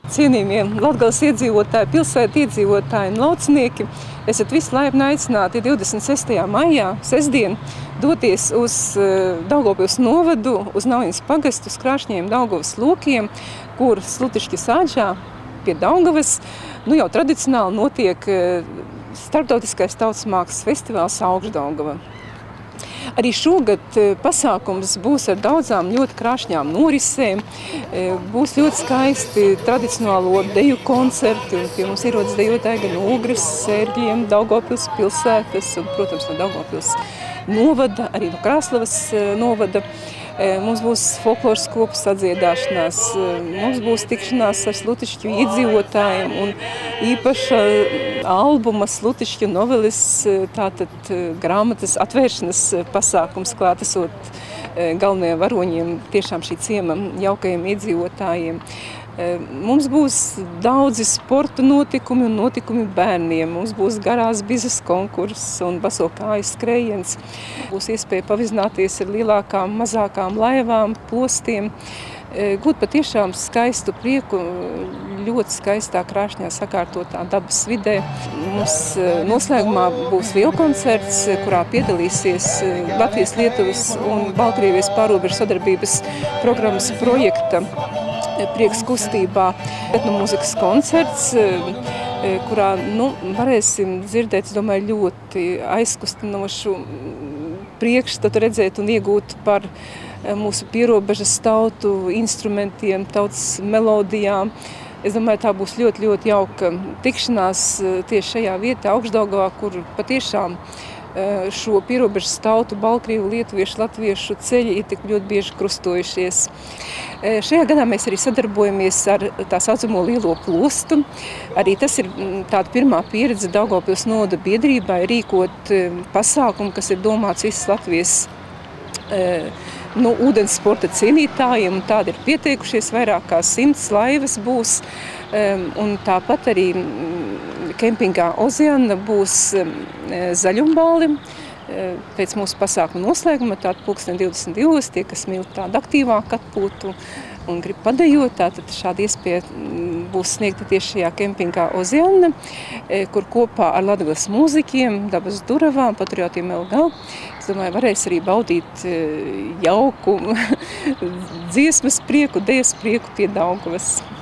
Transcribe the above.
Cienījamie Latgales iedzīvotāji, pilsētu iedzīvotāji un laucinieki, esat visi laipni aicināti 26. maijā, sestdien, doties uz Daugavpils novadu, uz Naujas pagastu, uz Krāšņiem Daugavas lokiem, kur Slutišķas āģā pie Daugavas jau tradicionāli notiek starptautiskais tautas mākslas festivāls Augšdaugava. Arī šogad pasākums būs ar daudzām ļoti krāšņām norisēm, būs ļoti skaisti tradicionālo deju koncerti, un pie mums ierodas dejotāji gan Ogres, Sērģiem, Daugavpils pilsētas un, protams, no Daugavpils novada, arī no Krāslavas novada. Mums būs folkloras kopu sadziedāšanās, mums būs tikšanās ar slutišķu iedzīvotājiem un īpaša albuma slutišķu novelis, tātad grāmatas atvēršanas pasākums klātesot galvenajiem varoņiem, tiešām šī ciema jaukajiem iedzīvotājiem. Mums būs daudzi sporta notikumi un notikumi bērniem. Mums būs garās bizes konkurss un baso kāju skrējiens. Būs iespēja pavizināties ar lielākām, mazākām laivām, postiem, gūt patiešām skaistu prieku, ļoti skaistā krāšņā sakārtotā dabas vidē. Mums noslēgumā būs lielkoncerts, kurā piedalīsies Latvijas, Lietuvas un Baltkrievijas pārrobežu sadarbības programmas projekta Prieks kustībā etnomūzikas koncerts, kurā varēsim dzirdēt, es domāju, ļoti aizkustinošu priekšstatu redzēt un iegūt par mūsu pierobežas tautu instrumentiem, tautas melodijām. Es domāju, tā būs ļoti, ļoti jauka tikšanās tieši šajā vietā, Augšdaugavā, kur patiešām šo pierobežas tautu, baltkrievu, lietuviešu, latviešu ceļi ir tik ļoti bieži krustojušies. Šajā gadā mēs arī sadarbojamies ar tā saucamo Lielo plostu. Arī tas ir tāda pirmā pieredze Daugavpils novada biedrībai rīkot pasākumu, kas ir domāts visas Latvijas ūdens sporta cienītājiem. Tādi ir pieteikušies, vairāk kā 100 laivas būs. Un tāpat arī kempingā Ozeana būs zaļumbāli. Pēc mūsu pasākuma noslēguma, tātad 22. tie, kas mīl tādu aktīvāku atpūtu un grib padejot, tātad šāda iespēja būs sniegta tieši šajā kempingā Ozeana, kur kopā ar Latgales mūziķiem, Dabas duravām, Patriotiem LG, es domāju, varēs arī baudīt jauku dziesmas prieku, dejas prieku pie Daugavas.